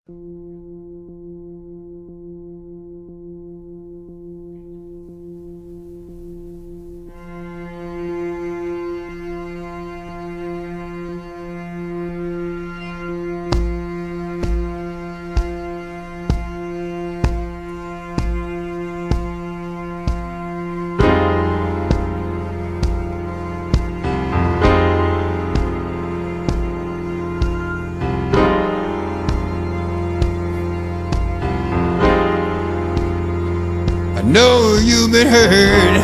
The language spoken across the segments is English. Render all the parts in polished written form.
I know you've been hurt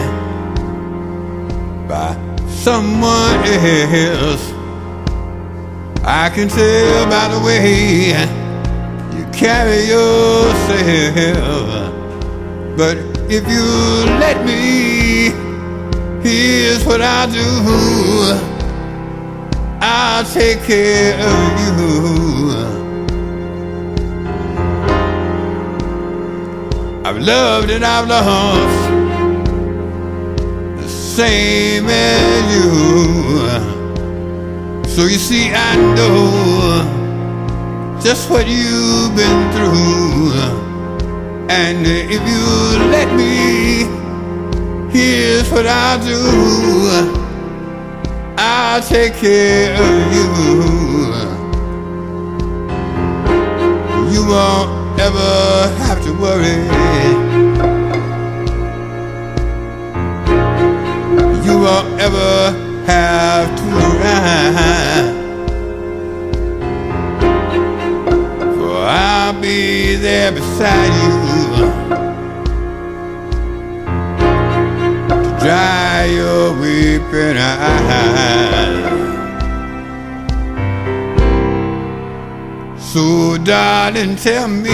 by someone else. I can tell by the way you carry yourself. But if you let me, here's what I'll do. I'll take care of you. I've loved and I've lost the same as you. So you see, I know just what you've been through. And if you let me, here's what I'll do. I'll take care of you. You won't ever have to worry. You won't ever have to cry, for I'll be there beside you to dry your weeping eyes. So darling, tell me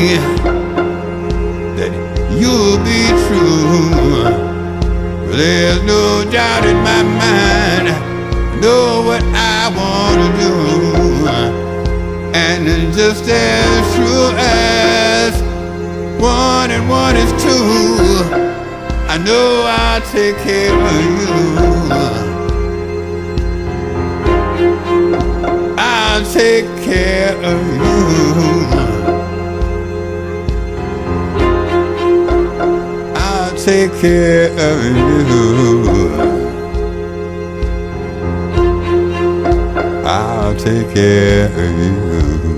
that you'll be true. There's no doubt in my mind, I know what I want to do. And just as true as 1 and 1 is 2, I know I'll take care of you. I'll take care of you. I'll take care of you. I'll take care of you.